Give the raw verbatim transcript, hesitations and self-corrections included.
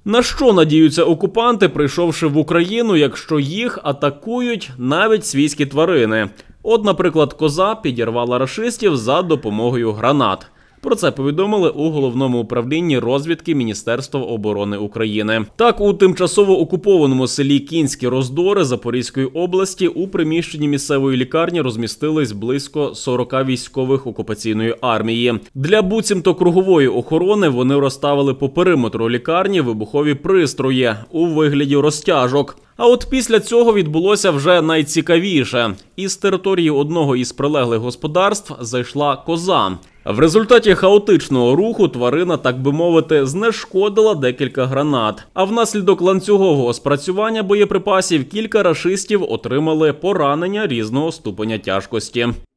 На що надіються окупанти, прийшовши в Україну, якщо їх атакують навіть свійські тварини? От, наприклад, коза підірвала рашистів за допомогою гранат. Про це повідомили у Головному управлінні розвідки Міністерства оборони України. Так, у тимчасово окупованому селі Кінські Роздори Запорізької області у приміщенні місцевої лікарні розмістились близько сорока військових окупаційної армії. Для буцімто кругової охорони вони розставили по периметру лікарні вибухові пристрої у вигляді розтяжок. А от після цього відбулося вже найцікавіше. Із території одного із прилеглих господарств зайшла коза. В результаті хаотичного руху тварина, так би мовити, знешкодила декілька гранат. А внаслідок ланцюгового спрацювання боєприпасів кілька рашистів отримали поранення різного ступеня тяжкості.